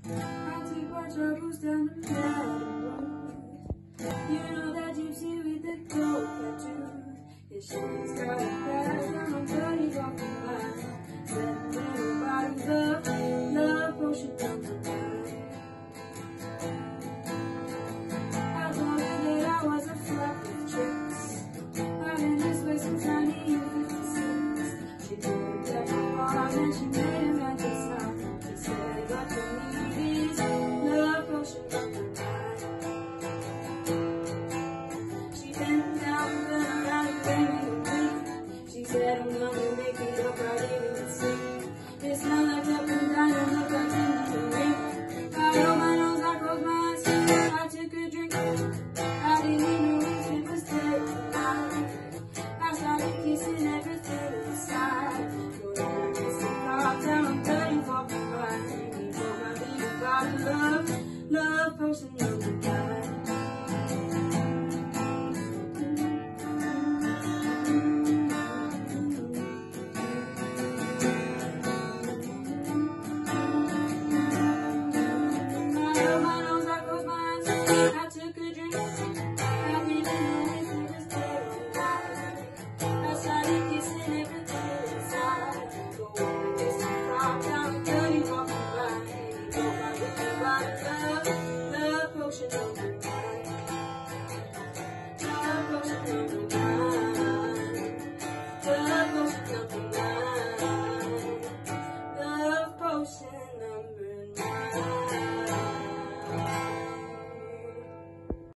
I take my troubles down the mountain road. You know that gypsy with the gold tattoo. Yeah, she's got a bag and I'm dirty off the line. Let everybody love potion on the line. I told her that I was a flop with tricks. I've been this way since 1956. She told that my mom and she made him at the sign. She said, what you need is love potion on the line. She bent down and turned around and gave me a wink. She said, I'm gonna make it up right in the sink. It smelled like up and down and looked like in the ring. I rolled my nose, I closed my eyes, I took a drink. I didn't even know it was daylight. I started kissing everything to the side. But I kissed the cocktail, I'm 34 for mine. You know my baby got love potion on the line.